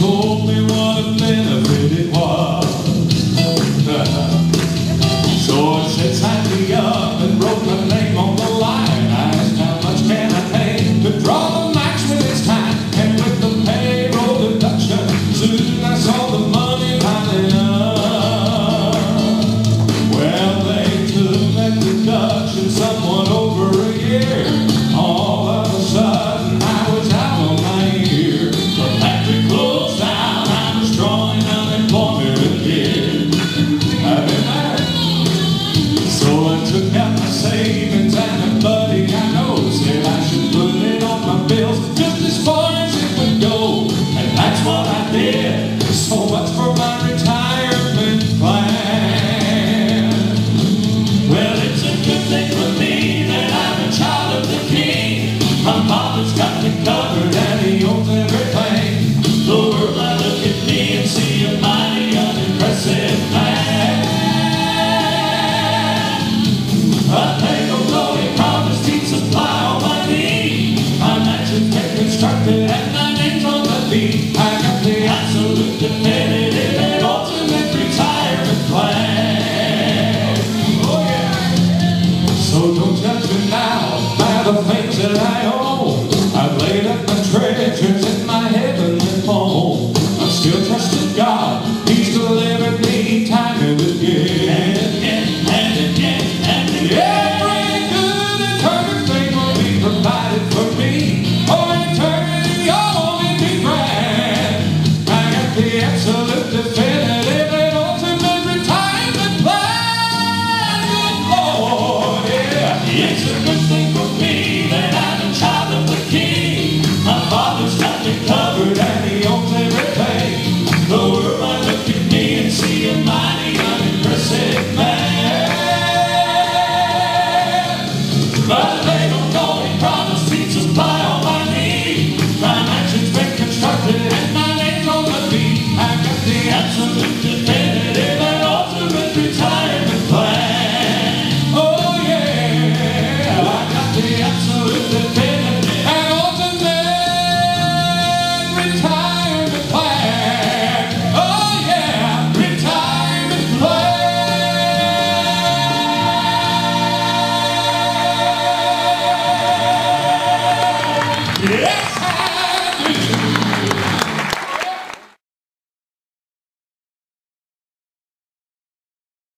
told me what a benefit it was. So I said, sign me up and wrote my name on the line. I asked, how much can I pay to draw the max when it's time? And with the payroll deduction, soon I saw the money piling up. Well, they took that deduction somewhat over a year. All of a sudden I was out on my ear. The factory closed down, I was drawing unemployment again. I've been there. So I took out my savings and a buddy I know said I should put it on my bills just as far as it would go. And that's what I did. So much for